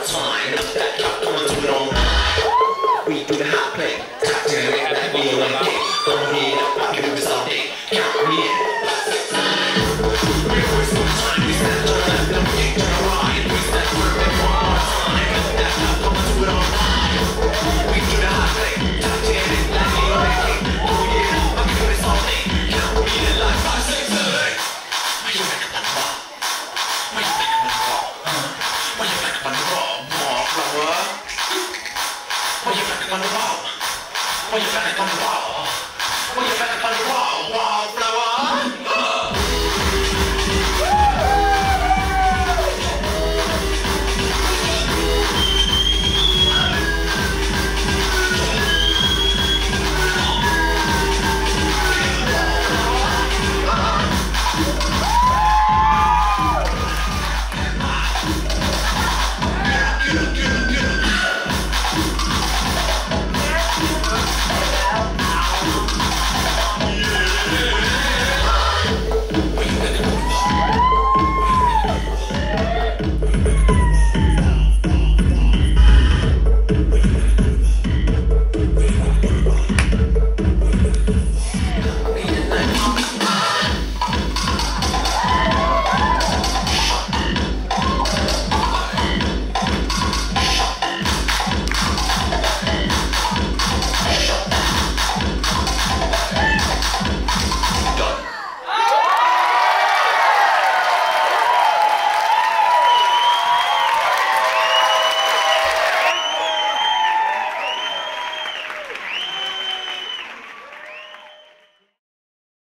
the time. That cut, come on, do it all night. We do the hot play. Tap to it, that we do it big. Go ahead, I can do this all day. Count me in. 5, 6, 9. We waste no time. We stand on the left and we ain't gonna ride. We stand firm and one more time. That cut, come on, do it all night. We do the hot play. Tap to it, that we do it big. Go ahead, I can do this all day. Count me in like 5, 6, 7. Why you back up on the wall? Why you back up on the wall? Why you back up on the wall? Wallflower. Why you back up on the wall? Why you back up on the wall?